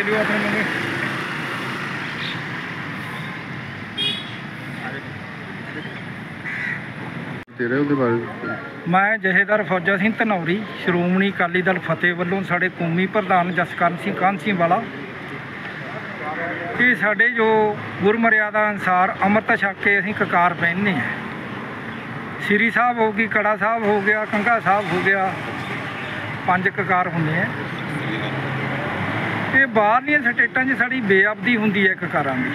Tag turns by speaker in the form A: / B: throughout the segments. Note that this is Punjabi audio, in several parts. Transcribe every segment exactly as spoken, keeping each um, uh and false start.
A: ले लियो अपने मंगे। मैं जथेदार फौजा सिंह धनौरी श्रोमणी अकाली दल फतेह वालों साढ़े कौमी प्रधान जसकरण सिंह कांसी वाला ये साढ़े जो गुरमर्यादा अनुसार अमृत छक के असीं ककार पहनने हैं। श्री साहब हो गई, कड़ा साहब हो गया, कंघा साहब हो गया, पंज ककार होंगे हैं। ये बाहरलियां स्टेटां 'च साड़ी बेअबदी हुंदी है ककारां दी।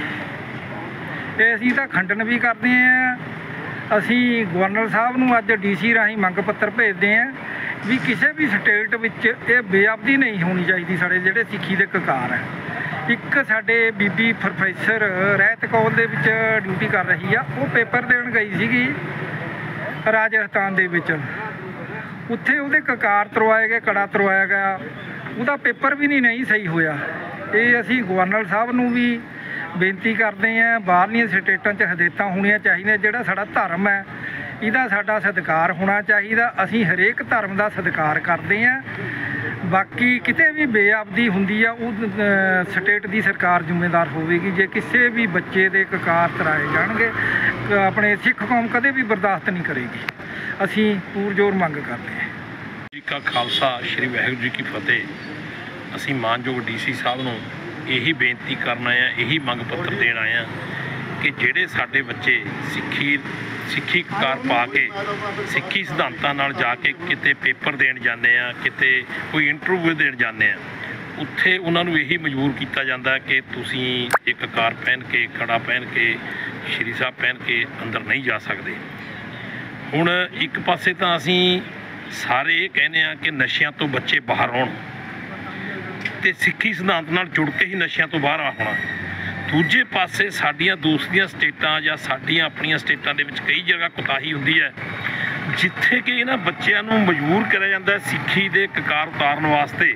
A: ते असीं तां खंडन भी करते हैं। असीं गवर्नर साहब नूं अज डी सी राहीं मंग पत्र भेजते हैं भी किसी भी स्टेट विच ये बेअबदी नहीं होनी चाहिए। साढ़े जिहड़े सिੱਖੀ ਦੇ ककार है, एक साडे बीबी प्रोफैसर रहत कौल दे विच ड्यूटी कर रही है, वो पेपर देण गई सीगी राजस्थान दे विच। उत्थे उहदे ककार तरवाए गए, कड़ा तरवाया गया, ਉਹਦਾ पेपर भी नहीं नहीं सही होया। ये असीं गवर्नर साहब नूं भी बेनती करते हैं, बाहरलियां स्टेटां 'च हदायतां होणीਆਂ चाहिए। जिहड़ा साडा धर्म है ਇਹਦਾ ਸਾਡਾ ਸਤਿਕਾਰ ਹੋਣਾ ਚਾਹੀਦਾ। ਅਸੀਂ ਹਰੇਕ ਧਰਮ ਦਾ ਸਤਿਕਾਰ ਕਰਦੇ ਹਾਂ। ਬਾਕੀ ਕਿਤੇ ਵੀ ਬੇਅਬਦੀ ਹੁੰਦੀ ਆ ਉਹ ਸਟੇਟ ਦੀ ਸਰਕਾਰ ਜ਼ਿੰਮੇਵਾਰ ਹੋਵੇਗੀ। ਜੇ ਕਿਸੇ ਵੀ ਬੱਚੇ ਦੇ ਕਕਾਰ ਤਰਾਏ ਜਾਣਗੇ, ਆਪਣੇ ਸਿੱਖ ਕੌਮ ਕਦੇ ਵੀ ਬਰਦਾਸ਼ਤ ਨਹੀਂ ਕਰੇਗੀ। ਅਸੀਂ ਪੂਰਜੋਰ ਮੰਗ ਕਰਦੇ ਹਾਂ।
B: ਜੀ ਕਾ ਖਾਲਸਾ, ਸ਼੍ਰੀ ਵਾਹਿਗੁਰੂ ਜੀ ਕੀ ਫਤਿਹ। ਅਸੀਂ ਮਾਨਯੋਗ ਡੀ ਸੀ ਸਾਹਿਬ ਨੂੰ ਇਹੀ ਬੇਨਤੀ ਕਰਨ ਆਏ ਹਾਂ, ਇਹੀ ਮੰਗ ਪੱਤਰ ਦੇਣ ਆਏ ਹਾਂ ਕਿ ਜਿਹੜੇ ਸਾਡੇ ਬੱਚੇ ਸਿੱਖੀ ਸਿੱਖੀ ਕਕਾਰ ਪਾ ਕੇ ਸਿੱਖੀ ਸਿਧਾਂਤਾਂ ਨਾਲ ਜਾ ਕੇ ਕਿਤੇ ਪੇਪਰ ਦੇਣ ਜਾਂਦੇ ਆ, ਕਿਤੇ ਕੋਈ ਇੰਟਰਵਿਊ ਦੇਣ ਜਾਂਦੇ ਆ, ਉੱਥੇ ਉਹਨਾਂ ਨੂੰ ਇਹੀ ਮਜਬੂਰ ਕੀਤਾ ਜਾਂਦਾ ਕਿ ਤੁਸੀਂ ਇੱਕ ਕਕਾਰ ਪਹਿਨ ਕੇ, ਕੜਾ ਪਹਿਨ ਕੇ, ਸ਼੍ਰੀ ਸਾਹਿਬ ਪਹਿਨ ਕੇ ਅੰਦਰ ਨਹੀਂ ਜਾ ਸਕਦੇ। ਹੁਣ ਇੱਕ ਪਾਸੇ ਤਾਂ ਅਸੀਂ ਸਾਰੇ ਇਹ ਕਹਿੰਦੇ ਆ ਕਿ ਨਸ਼ਿਆਂ ਤੋਂ ਬੱਚੇ ਬਾਹਰ ਆਉਣ ਤੇ ਸਿੱਖੀ ਸਿਧਾਂਤ ਨਾਲ ਜੁੜ ਕੇ ਹੀ ਨਸ਼ਿਆਂ ਤੋਂ ਬਾਹਰ ਆਉਣਾ। ਦੂਜੇ ਪਾਸੇ ਸਾਡੀਆਂ ਦੂਸਰੀਆਂ ਸਟੇਟਾਂ ਜਾਂ ਸਾਡੀਆਂ ਆਪਣੀਆਂ ਸਟੇਟਾਂ ਦੇ ਵਿੱਚ ਕਈ ਜਗ੍ਹਾ ਕੋਤਾਹੀ ਹੁੰਦੀ ਹੈ, ਜਿੱਥੇ ਕਿ ਇਹਨਾਂ ਬੱਚਿਆਂ ਨੂੰ ਮਜਬੂਰ ਕਰਿਆ ਜਾਂਦਾ ਸਿੱਖੀ ਦੇ ਕਕਾਰ ਉਤਾਰਨ ਵਾਸਤੇ।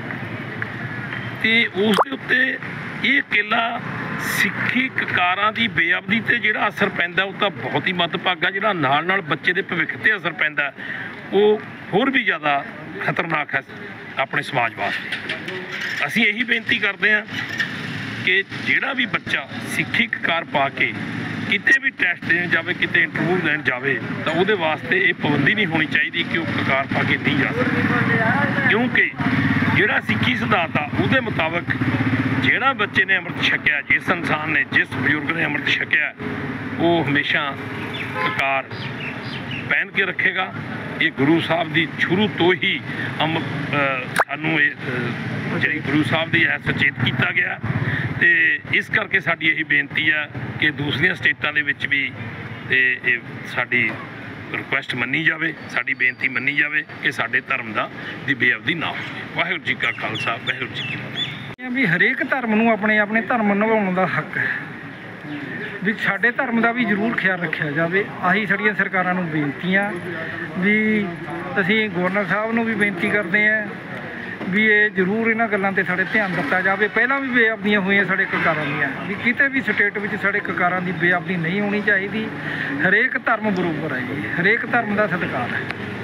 B: ਤੇ ਉਸ ਦੇ ਉੱਤੇ ਇਹ ਇਕੱਲਾ ਸਿੱਖੀ ਕਕਾਰਾਂ ਦੀ ਬੇਅਬਦੀ ਤੇ ਜਿਹੜਾ ਅਸਰ ਪੈਂਦਾ ਉਹ ਤਾਂ ਬਹੁਤ ਹੀ ਮੰਦਭਾਗਾ। ਜਿਹੜਾ ਨਾਲ ਨਾਲ ਬੱਚੇ ਦੇ ਭਵਿੱਖ ਤੇ ਅਸਰ ਪੈਂਦਾ ਉਹ ਹੋਰ ਵੀ ਜ਼ਿਆਦਾ ਖਤਰਨਾਕ ਹੈ ਆਪਣੇ ਸਮਾਜ ਵਾਸਤੇ। ਅਸੀਂ ਇਹੀ ਬੇਨਤੀ ਕਰਦੇ ਹਾਂ ਕਿ ਜਿਹੜਾ ਵੀ ਬੱਚਾ ਸਿੱਖੀ ਕਕਾਰ ਪਾ ਕੇ ਕਿਤੇ ਵੀ ਟੈਸਟ ਦੇਣ ਜਾਵੇ, ਕਿਤੇ ਇੰਟਰਵਿਊ ਦੇਣ ਜਾਵੇ, ਤਾਂ ਉਹਦੇ ਵਾਸਤੇ ਇਹ ਪਾਬੰਦੀ ਨਹੀਂ ਹੋਣੀ ਚਾਹੀਦੀ ਕਿ ਉਹ ਕਕਾਰ ਪਾ ਕੇ ਨਹੀਂ ਜਾ ਸਕਦਾ। ਕਿਉਂਕਿ ਜਿਹੜਾ ਸਿੱਖੀ ਸਿਧਾਂਤ ਆ ਉਹਦੇ ਮੁਤਾਬਕ ਜਿਹੜਾ ਬੱਚੇ ਨੇ ਅੰਮ੍ਰਿਤ ਛਕਿਆ, ਜਿਸ ਇਨਸਾਨ ਨੇ, ਜਿਸ ਬਜ਼ੁਰਗ ਨੇ ਅੰਮ੍ਰਿਤ ਛਕਿਆ, ਉਹ ਹਮੇਸ਼ਾ ਕਕਾਰ ਪਹਿਨ ਕੇ ਰੱਖੇਗਾ। ਇਹ ਗੁਰੂ ਸਾਹਿਬ ਦੀ ਸ਼ੁਰੂ ਤੋਂ ਹੀ ਅਮ ਸਾਨੂੰ ਇਹ ਜਿਹੜੀ ਗੁਰੂ ਸਾਹਿਬ ਦੀ ਹੈ ਸੁਚੇਤ ਕੀਤਾ ਗਿਆ। ਤੇ ਇਸ ਕਰਕੇ ਸਾਡੀ ਇਹੀ ਬੇਨਤੀ ਹੈ ਕਿ ਦੂਸਰੀਆਂ ਸਟੇਟਾਂ ਦੇ ਵਿੱਚ ਵੀ ਤੇ ਇਹ ਸਾਡੀ ਰਿਕੁਐਸਟ ਮੰਨੀ ਜਾਵੇ, ਸਾਡੀ ਬੇਨਤੀ ਮੰਨੀ ਜਾਵੇ ਕਿ ਸਾਡੇ ਧਰਮ ਦਾ ਦੀ ਬੇਅਬਦੀ ਨਾ ਹੋਵੇ। ਵਾਹਿਗੁਰੂ ਜੀ ਕਾ ਖਾਲਸਾ, ਵਾਹਿਗੁਰੂ ਜੀ ਕੀ ਫਤਿਹ।
A: ਵੀ ਹਰੇਕ ਧਰਮ ਨੂੰ ਆਪਣੇ ਆਪਣੇ ਧਰਮ ਨਿਭਾਉਣ ਦਾ ਹੱਕ ਹੈ, ਵੀ ਸਾਡੇ ਧਰਮ ਦਾ ਵੀ ਜ਼ਰੂਰ ਖਿਆਲ ਰੱਖਿਆ ਜਾਵੇ। ਆਹੀ ਸਾਡੀਆਂ ਸਰਕਾਰਾਂ ਨੂੰ ਬੇਨਤੀਆਂ ਵੀ ਅਸੀਂ ਗਵਰਨਰ ਸਾਹਿਬ ਨੂੰ ਵੀ ਬੇਨਤੀ ਕਰਦੇ ਹਾਂ ਵੀ ਇਹ ਜ਼ਰੂਰ ਇਹਨਾਂ ਗੱਲਾਂ 'ਤੇ ਸਾਡੇ ਧਿਆਨ ਦਿੱਤਾ ਜਾਵੇ। ਪਹਿਲਾਂ ਵੀ ਬੇਅਬਦੀਆਂ ਹੋਈਆਂ ਸਾਡੇ ਕਕਾਰਾਂ ਦੀਆਂ, ਵੀ ਕਿਤੇ ਵੀ ਸਟੇਟ ਵਿੱਚ ਸਾਡੇ ਕਕਾਰਾਂ ਦੀ ਬੇਅਬਦੀ ਨਹੀਂ ਹੋਣੀ ਚਾਹੀਦੀ। ਹਰੇਕ ਧਰਮ ਬਰਾਬਰ ਹੈ ਜੀ, ਹਰੇਕ ਧਰਮ ਦਾ ਸਤਿਕਾਰ ਹੈ।